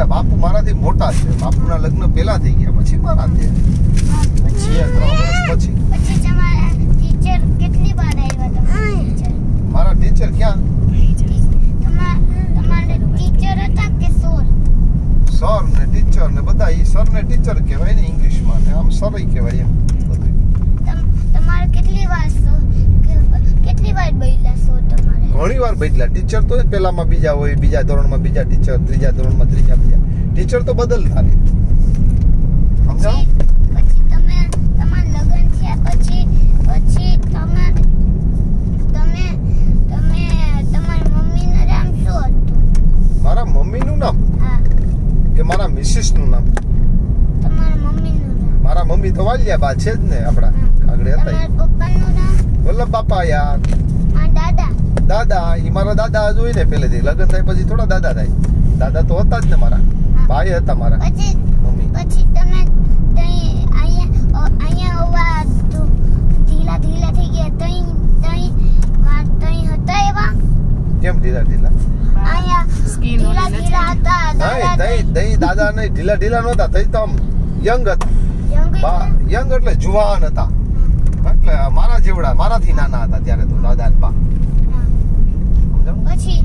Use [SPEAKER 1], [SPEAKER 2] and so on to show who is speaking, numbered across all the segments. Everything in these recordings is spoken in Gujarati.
[SPEAKER 1] બાપુ મારાથી મોટા છે. બાપુના લગ્ન પહેલા થઈ ગયા, પછી મારા થયા. પછી 3 વર્ષ પછી.
[SPEAKER 2] પછી તમારા ટીચર કેટલી વાર આવ્યા તમારા?
[SPEAKER 1] મારા ટીચર ક્યાં?
[SPEAKER 2] તમારે ટીચર હતા કે સર?
[SPEAKER 1] સર ને ટીચર ને બધા. ઈ સર ને ટીચર કહેવાય ને ઇંગ્લિશમાં, ને આમ સર કહેવાય એમ બધું.
[SPEAKER 2] તમારે કેટલી વાર બદલ્યા છો તમારે?
[SPEAKER 1] ઘણી વાર બદલ્યા. ટીચર તો પહેલામાં બીજા હોય, બીજા ધોરણમાં બીજા ટીચર, ત્રીજા ધોરણમાં ત્રીજા બીજા ટીચર તો બદલતા રહે. સમજાવ?
[SPEAKER 2] પછી તમારા લગ્ન થયા પછી તમારી મમ્મીનું નામ શું હતું?
[SPEAKER 1] મારા મમ્મીનું નામ
[SPEAKER 2] હા.
[SPEAKER 1] કે મારા મિસિસ નું નામ?
[SPEAKER 2] તમારા મમ્મીનું નામ.
[SPEAKER 1] મારા મમ્મી તો વાલિયા બા છે જ ને, આપડા આગળ હતા.
[SPEAKER 2] તમારા પપ્પાનું નામ?
[SPEAKER 1] વલ્લભ બાપા યાર.
[SPEAKER 2] દાદા?
[SPEAKER 1] દાદા, ઈ મારા દાદા જોઈ ને પહેલેથી. લગ્ન થાય પછી થોડા દાદા થાય. દાદા તો હતા જ ને મારા. ભાઈ હતા મારા મમ્મી.
[SPEAKER 2] પછી તમે અહીંયા હોવા ઢીલા થઈ ગયા તઈ હતા એવા?
[SPEAKER 1] કેમ ઢીલા ઢીલા?
[SPEAKER 2] અહીંયા ઢીલા હતા
[SPEAKER 1] નહીં, દાદા નહીં ઢીલા નહોતા. તઈ તો આમ યંગ હતા. યંગ એટલે જુવાન હતા. એટલે મારા જેવડા, મારાથી નાના હતા ત્યારે તો દાદા બા.
[SPEAKER 2] પછી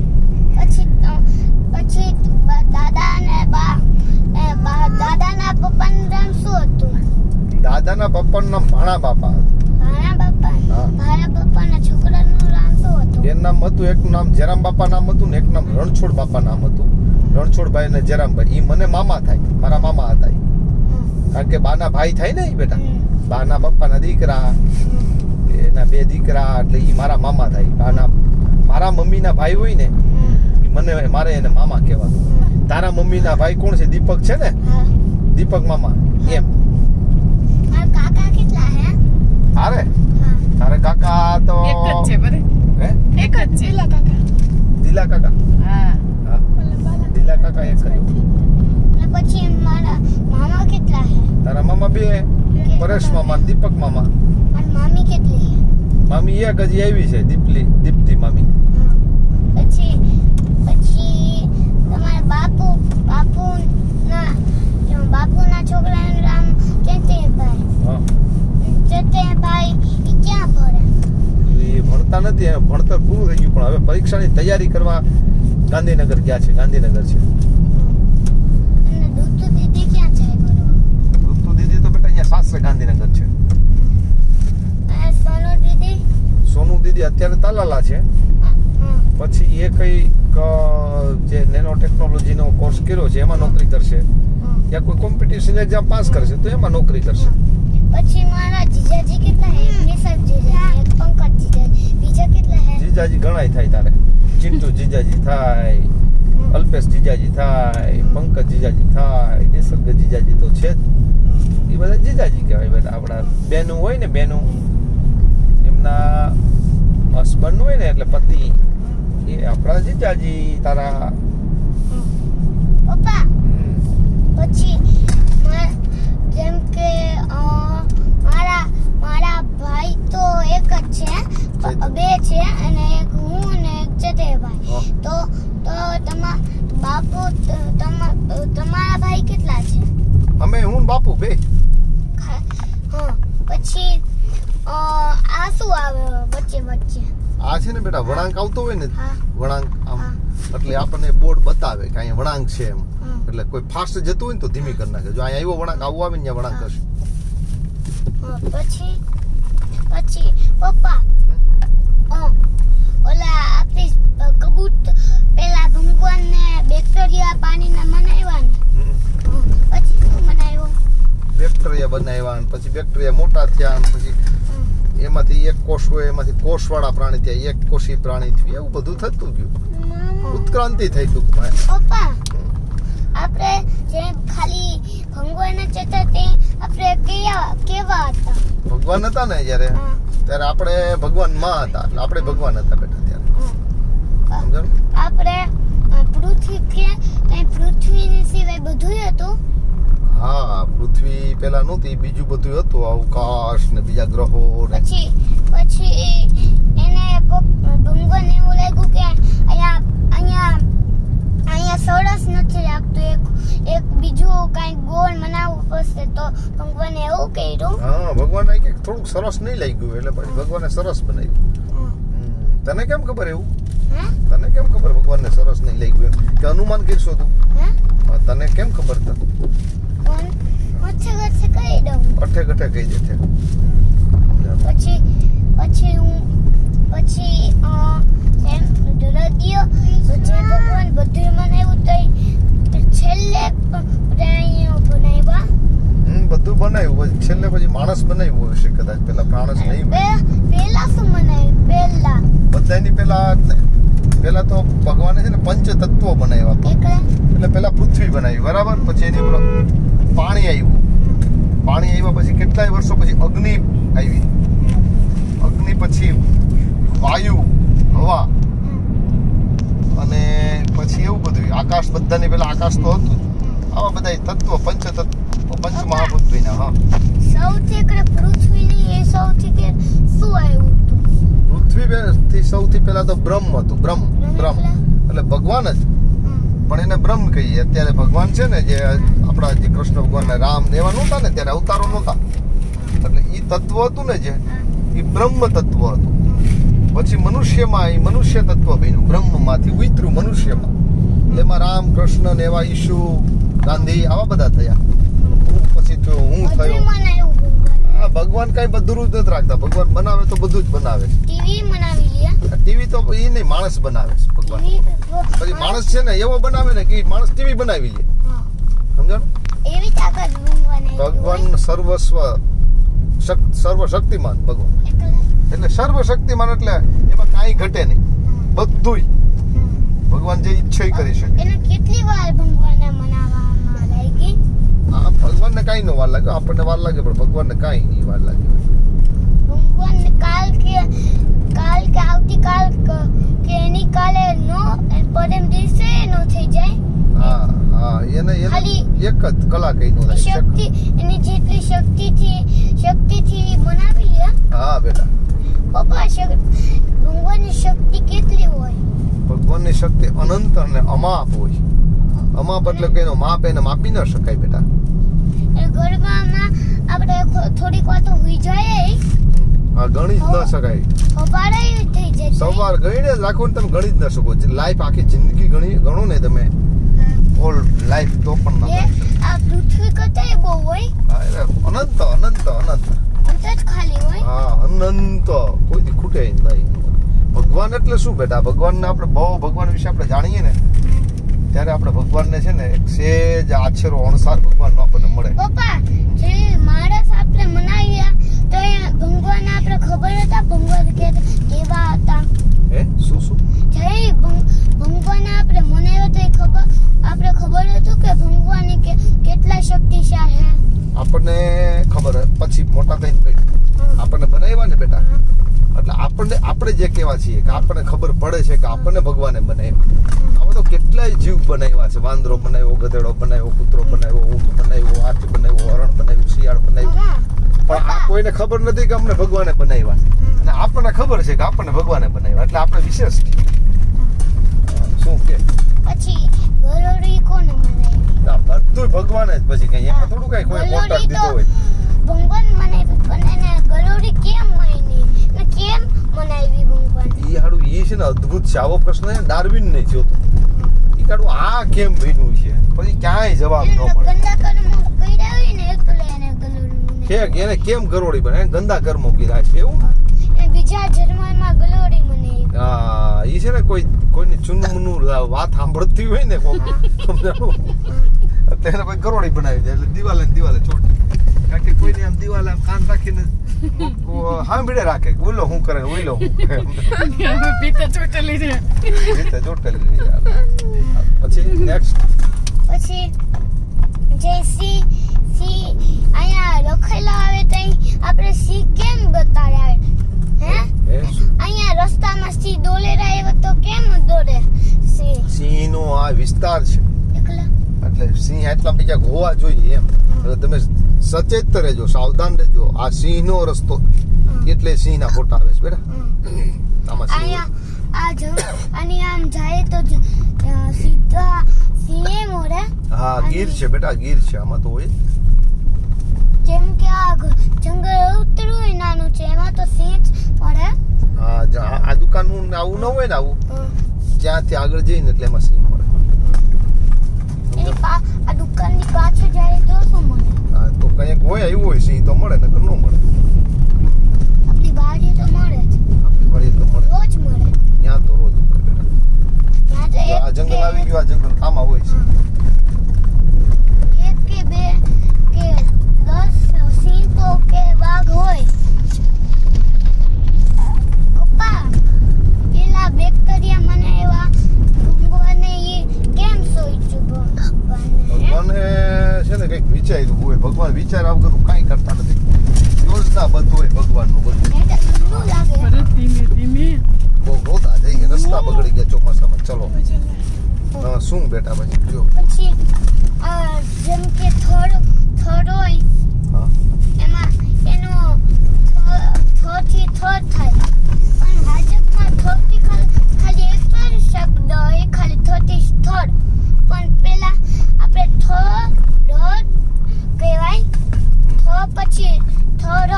[SPEAKER 2] દાદા ને બા, દાદાના પપ્પાનું નામ શું હતું?
[SPEAKER 1] દાદાના પપ્પાનું નામ ભાણા બાપા.
[SPEAKER 2] ભાણા બાપાના છોકરાનું નામ શું હતું?
[SPEAKER 1] એનું નામ હતું, એકનું નામ જેરામ બાપા નામ હતું ને એક નામ રણછોડ બાપા નામ હતું. રણછોડભાઈ ને જેરામભાઈ, ઈ મને મામા થાય. મારા મામા હતા ઈ. કારણ કે બાના ભાઈ થાય ને ઈ બેટા. બાના બાપાના દીકરા, એના 2 દીકરા, એટલે ઈ મારા મામા થાય. મારા મમ્મીના ભાઈ હોય ને, મારે એને મામા કહેવાનું. તારા મમ્મીના ભાઈ કોણ છે? દીપક છે ને, દીપક મામા એમ.
[SPEAKER 2] કાકા કેટલા હે?
[SPEAKER 1] તારે કાકા તો
[SPEAKER 3] એક જ છે.
[SPEAKER 1] હે?
[SPEAKER 3] એક જ છે.
[SPEAKER 1] દિલા કાકા. હા, દિલા કાકા એક જ.
[SPEAKER 2] પછી મારા મામા કેટલા હે?
[SPEAKER 1] તારા મામા 2, પરેશ મામા, દીપક મામા.
[SPEAKER 2] અને મામી કેટલી હે?
[SPEAKER 1] મામી એક હજી આવી છે, દીપ્તિ મામી.
[SPEAKER 2] પછી તમારા બાપુના છોકરાનું નામ ચેતનભાઈ. ચેતનભાઈ ઈ ક્યાં ભણે?
[SPEAKER 1] એ ભણતા નથી, એને ભણતર પૂરું થઈ ગયું, પણ હવે પરીક્ષાની તૈયારી કરવા ગાંધીનગર ગયા છે. ગાંધીનગર છે.
[SPEAKER 2] અને દુત્તુ દીદી ક્યાં જાય ભણવા?
[SPEAKER 1] દુત્તુ દીદી તો બેટા અહીંયા સાસરે ગાંધીનગર છે. સોનુ દીદી અત્યારે તાલાલા છે. પછી એ કઈક જે નેનો ટેકનોલોજી નો કોર્સ કર્યો છે એમાં નોકરી કરશે, યા કોઈ કોમ્પિટિશન એક્ઝામ પાસ કરશે તો એમાં નોકરી કરશે.
[SPEAKER 2] પછી મારા જીજાજી કેટલા હે? નિસર્ગ જીજાજી, એક પંકજ જીજાજી, બીજા કેટલા હે?
[SPEAKER 1] જીજાજી ઘણાય થાય તારે. ચિંટુ જીજાજી થાય, અલ્પેશ જીજાજી થાય, પંકજ જીજાજી થાય, નિસર્ગ જીજાજી તો છે જ. એ બધા જીજાજી કહેવાય બેટા. આપણા બેનું હોય ને, બેનું એમના હસબન્ડ હોય ને એટલે પતિ, એ આપણા જીજાજી તારા.
[SPEAKER 2] પપ્પા પછી જેમ કે મારા ભાઈ તો એક જ છે, 2 છે, અને એક હું અને એક ચેતનભાઈ. તો તમારા ભાઈ કેટલા છે?
[SPEAKER 1] અમે હું બાપુ 2.
[SPEAKER 2] પછી આ શું આવે વચ્ચે?
[SPEAKER 1] આ છે ને બેટા વળાંક આવતો હોય ને, વળાંક આમ એટલે આપણને બોર્ડ બતાવે કે અહીંયા વળાંક છે એમ. એટલે કોઈ ફાસ્ટ જતું હોય ને તો ધીમી કરી નાખે. જો અહીંયા આવ્યો વળાંક, આવું આવે ને ત્યાં વળાંક કરશે.
[SPEAKER 2] પછી પપ્પા ઓલા આપણી કબૂતર પેલા ભગવાન ને બેક્ટેરિયા પાણીના બનાવ્યા ને, પછી શું બનાવ્યું?
[SPEAKER 1] બેક્ટેરિયા બનાવ્યા, પછી બેક્ટેરિયા મોટા થયા, પછી એમાંથી એક કોષ હોય, એમાંથી કોષવાળા પ્રાણી થયા, એક કોષી પ્રાણી થયું, એવું બધું થતું ગયું. ઉત્ક્રાંતિ થઈ ટૂંકમાં.
[SPEAKER 2] પપ્પા આપણે જે ખાલી ભગવાન જ હતા તે આપણે કેવા હતા?
[SPEAKER 1] ભગવાન હતા ને જ્યારે, ત્યારે આપણે ભગવાન માં હતા. એટલે આપણે ભગવાન હતા બેટા ત્યારે. સમજાણું?
[SPEAKER 2] આપણે પૃથ્વી સિવાય બધું હતું.
[SPEAKER 1] હા, પૃથ્વી પેલા નહોતી, બીજું બધું હતું, અવકાશ ને બીજા ગ્રહો ને.
[SPEAKER 2] પછી એને ભગવાન એવું લાગ્યું કે અહીંયા સરસ નથી લાગતું,
[SPEAKER 1] સરસ નહીં લાગ્યું એટલે પછી ભગવાને સરસ બનાવ્યું. તને કેમ ખબર એવું? તને કેમ ખબર ભગવાનને સરસ નહીં લાગ્યું કે અનુમાન કરશો તું? તને કેમ ખબર? અઠે ગઠે કહી દે છે.
[SPEAKER 2] પછી એમ દરદિયો જે ભગવાન બધું બનાવ્યું તો છેલ્લે બનાવ્યા.
[SPEAKER 1] બધું બનાવ્યું છેલ્લે પછી માણસ બનાવ્યું હશે કદાચ. પેલા માણસ નહીં.
[SPEAKER 2] પેલા શું બનાવ્યું?
[SPEAKER 1] બધાની પેલા તો ભગવાને છે ને પંચ તત્વો બનાવ્યા. એટલે પેલા પૃથ્વી બનાવી બરાબર. પછી એની ઉપર પાણી આવ્યું. પાણી આવ્યા પછી કેટલાય વર્ષો પછી અગ્નિ આવી. અગ્નિ પછી વાયુ, હવા અને પછી એવું બધું આકાશ. બધાની પેલા આકાશ તો હતું. આવા બધા તત્વો પંચ તત્વો પંચ મહાભૂતના. હા
[SPEAKER 2] સૌથી પૃથ્વીની એ સૌથી કે શું આવ્યું?
[SPEAKER 1] પૃથ્વી સૌથી પહેલા તો બ્રહ્મ હતું. બ્રહ્મ એટલે ભગવાન જ, પણ એને બ્રહ્મ કહીએ. અત્યારે ભગવાન છે ને જે આપણા જે કૃષ્ણ ભગવાન ને રામ ને એવા નહોતા ને ત્યારે અવતારો નહોતા. એટલે એ તત્વ હતું ને જે એ બ્રહ્મ તત્વ હતું. પછી મનુષ્યમાં એ મનુષ્ય તત્વ બન્યું. બ્રહ્મમાંથી ઉતર્યું મનુષ્યમાં. એટલે એમાં રામ કૃષ્ણ ને એવા ઈસુ ગાંધી આવા બધા થયા. પછી તો હું થયો. ભગવાન કઈ બધું જ નથી રાખતા. ભગવાન બનાવે તો બધું જ બનાવે. ટીવી તો એ નહીં, માણસ બનાવે છે ભગવાન. પછી માણસ છે ને એવો બનાવે ને કે માણસ ટીવી બનાવી લે. સમજાણું? ભગવાન સર્વશક્તિમાન ભગવાન. એટલે સર્વશક્તિમાન એટલે એમાં કાંઈ ઘટે નહીં. બધુંય ભગવાન જે ઈચ્છા કરી શકે.
[SPEAKER 2] કેટલી વાર ભગવાનને મનાવવામાં લાગી?
[SPEAKER 1] હા, ભગવાનને કાંઈ નો વાર લાગે. આપણને વાર લાગે પણ ભગવાનને કાંઈ નહીં વાર લાગે.
[SPEAKER 2] ભગવાનને કાલ કે આવતીકાલ કે એની કાલે નો પરમ દિવસે નો થઈ જાય.
[SPEAKER 1] હા એને એક જ કલાક નો થાય.
[SPEAKER 2] શક્તિ એની જેટલી શક્તિથી બનાવી લે.
[SPEAKER 1] હા બેટા.
[SPEAKER 2] પપ્પા ભગવાનની શક્તિ કેટલી હોય?
[SPEAKER 1] ભગવાનની શક્તિ અનંત અને અમાપ હોય. અમાપ એટલે કે એનો માપ એને માપી ન શકાય બેટા.
[SPEAKER 2] ઘરમાં આપણે થોડીક વાર તો હોઈ જાય.
[SPEAKER 1] હા, ગણી જ ન શકાય. સવાર ગણીને જ રાખો ને તમે ગણી જ ન શકો. લાઈફ આખી જિંદગી ગણો ને તમે ઓલ લાઈફ તો પણ ન ગણી શકો.
[SPEAKER 2] આ પૃથ્વી કરતા બહુ હોય.
[SPEAKER 1] અનંત
[SPEAKER 2] ખાલી હોય.
[SPEAKER 1] હા, અનંત કોઈ ખૂટે નહીં. ભગવાન એટલે શું બેટા? ભગવાનને આપણે બહુ ભગવાન વિશે આપણે જાણીએ ને ત્યારે આપણે ભગવાનને છે ને એક સેજ આછેરો અણસાર ભગવાનનો આપણને મળે.
[SPEAKER 2] પપ્પા જે માણસ આપણે મનાવ્યા તો ભગવાન આપણે ખબર હતા ભગવાન કેવા હતા?
[SPEAKER 1] શું
[SPEAKER 2] જે ભગવાન આપણે મનાવ્યો તો આપણે ખબર હતું કે ભગવાન કેટલા શક્તિશાળી છે.
[SPEAKER 1] આપણને ખબર પછી મોટા થઈને આપણને બનાવ્યા ને બેટા. એટલે આપણે જે કેવા છીએ કે આપણને ખબર પડે છે કે આપણને ભગવાને બનાવ્યા. આમાં તો કેટલાય જીવ બનાવ્યા છે. વાંદરો બનાવ્યો, ગધેડો બનાવ્યો, કૂતરો બનાવ્યો, ઊંટ બનાવ્યો, હાથી બનાવ્યો, હરણ બનાવ્યું, શિયાળ બનાવ્યું. પણ આ કોઈને ખબર નથી કે અમને ભગવાને બનાવ્યા. અને આપણને ખબર છે કે આપણને ભગવાને બનાવ્યા. એટલે આપણે વિશેષ શું કે
[SPEAKER 2] પછી ગરોળી કોને બનાવી?
[SPEAKER 1] બધું ભગવાન જ. પછી કઈ એમાં થોડું કઈ કોઈ કોન્ટ્રાક્ટ દીધો હોય.
[SPEAKER 2] ભગવાન બનાવી પણ એને ગરોળી કેમ માની ને કેમ બનાવી ભગવાન?
[SPEAKER 1] ઈ હાડું ઈ છે ને અદ્ભુત છે. આવો પ્રશ્ન ડાર્વિન ને થયો તો. ઈ કાડું આ કેમ બન્યું છે પછી ક્યાંય જવાબ ન મળે.
[SPEAKER 2] ગંદા કર્મ કર્યા હોય ને એટલે એને ગરોળી
[SPEAKER 1] કે એને કેમ ગરોળી બને? ગંદા કર્મો કર્યા છે એવું.
[SPEAKER 2] એ બીજા જન્મમાં ગરોળી મને.
[SPEAKER 1] હા, ઈ છે ને કોઈની ચુનમુનું વાત સાંભળતી હોય ને કોક સમજાવું એટલે એને પછી ગરોળી બનાવી દે. એટલે દિવાલે ચોટી. કારણ કે કોઈની આમ દિવાલે આમ કાન રાખીને સાંભળે રાખે કે ઓલો હું કરે ઓલો હું કરે.
[SPEAKER 3] પીતે ચોટેલી છે.
[SPEAKER 1] પછી નેક્સ્ટ
[SPEAKER 2] જે સી અહીંયા લખેલા આવે તો આપણે સી કેમ બતાડ્યા? અહીંયા રસ્તામાં સી દોલેરા આવ્યો તો કેમ દોરે?
[SPEAKER 1] સિંહ નો આ વિસ્તાર છે એટલે સિંહ એટલા બીજા હોવા જોઈએ એમ. તમે સચેત રહેજો, સાવધાન રહેજો. આ સિંહ નો રસ્તો એટલે સિંહ ના ફોટા આવે છે બેટા.
[SPEAKER 2] આમ જાય તો સીધા સિંહે મોરે.
[SPEAKER 1] હા, ગીર છે બેટા, ગીર છે. આમાં તો હોય
[SPEAKER 2] જેમ કે આ જંગલ ઉતર્યું હોય નાનું છે એમાં તો સિંહ મળે.
[SPEAKER 1] હા આ દુકાનનું આવું ન હોય ને આવું ત્યાંથી આગળ જઈને એટલે એમાં સિંહ મળે.
[SPEAKER 2] આ દુકાનની પાછળ જાય તો શું મળે?
[SPEAKER 1] હા તો કંઈક હોય આવ્યું હોય સિંહ તો મળે નકર ન મળે.
[SPEAKER 2] આપણી બાજુ તો મળે જ.
[SPEAKER 1] આપણી વાડી તો મળે
[SPEAKER 2] રોજ મળે.
[SPEAKER 1] ત્યાં તો રોજ મળે બેટા.
[SPEAKER 2] ત્યાં તો
[SPEAKER 1] આ જંગલ આવી ગયું આ જંગલ આમાં હોય છે.
[SPEAKER 2] એક કે બે કે 10 સિંહ તો કે વાઘ હોય. પપ્પા પેલા બેક્ટેરિયા મને એવા ભગવાને એ કેમ સોચ્યું
[SPEAKER 1] ભગવાને છે ને કંઈક વિચાર્યું હોય. ભગવાન વિચાર વગર કાંઈ કરતા નથી. યોજનાબદ્ધ હોય ભગવાનનું બધું.
[SPEAKER 2] શું લાગે?
[SPEAKER 3] ભરત ધીમે ધીમે
[SPEAKER 1] બહુ રોતા જઈએ રસ્તા બગડી ગયા ચોમાસામાં. ચલો હા શું બેટા પછી જો
[SPEAKER 2] પછી જેમ કે થડ હોય
[SPEAKER 1] હા
[SPEAKER 2] એમાં એનો થોથી થડ થાય પણ ભાજપમાં થોથી ખાલી એક જ શબ્દ હોય ખાલી થોથી થડ પણ પેલા આપણે થડ કહેવાય થો પછી થોડો.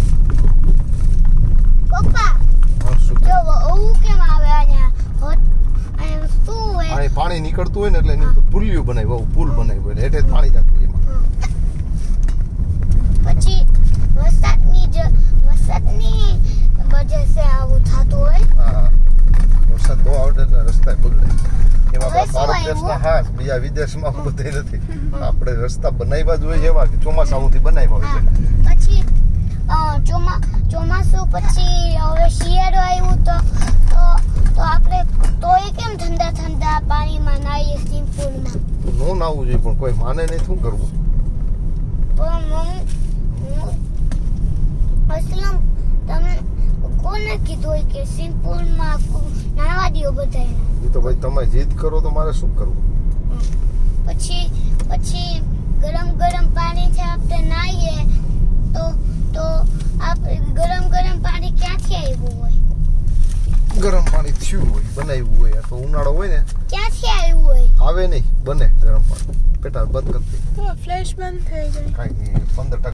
[SPEAKER 2] પપ્પા
[SPEAKER 1] હા શું
[SPEAKER 2] જો આવું કેમ આવે અહીંયા અને શું હોય?
[SPEAKER 1] આ પાણી નીકળતું હોય ને એટલે એની ઉપર પુલિયું બનાવ્યું પુલ બનાવ્યું એટલે હેઠે પાણી જતું એમાં.
[SPEAKER 2] પછી વરસાદની વજહ આવું થતું હોય.
[SPEAKER 1] હા વરસાદ બહુ આવે એટલે રસ્તા બગડે. એમાં
[SPEAKER 2] હવે
[SPEAKER 1] આપણા
[SPEAKER 2] શું
[SPEAKER 1] ભારત દેશના હા બીજા વિદેશમાં બધે નથી. આપણે રસ્તા બનાવ્યા જ હોય એવા કે ચોમાસામાંથી બનાવ્યા હોય.
[SPEAKER 2] પછી ચોમાસું પછી હવે શિયાળો આવ્યું તો આપણે તોય કેમ ઠંડા ઠંડા પાણીમાં નાહીએ સ્વિમિંગ પૂલમાં.
[SPEAKER 1] નો નાવું જોઈએ પણ કોઈ માને નહીં શું કરવું.
[SPEAKER 2] અસલમ તમે કોને કીધું હોય કે સ્વિમિંગ પૂલમાં નાહવા દો બધાને?
[SPEAKER 1] એ તો ભાઈ તમે જીદ કરો તો મારે શું કરવું.
[SPEAKER 2] પછી ગરમ પાણીથી આપણે નાહીએ તો આપણે ગરમ પાણી ક્યાંથી આવ્યું હોય?
[SPEAKER 1] ગરમ પાણી થયું હોય બનાવ્યું હોય તો ઉનાળો હોય ને
[SPEAKER 2] ક્યાંથી આવ્યું હોય?
[SPEAKER 1] આવે નહીં બને ગરમ પાણી. પેટા બંધ કરી દે.
[SPEAKER 3] ફ્લેશ બંધ થઈ જાય.
[SPEAKER 1] કાંઈ 15%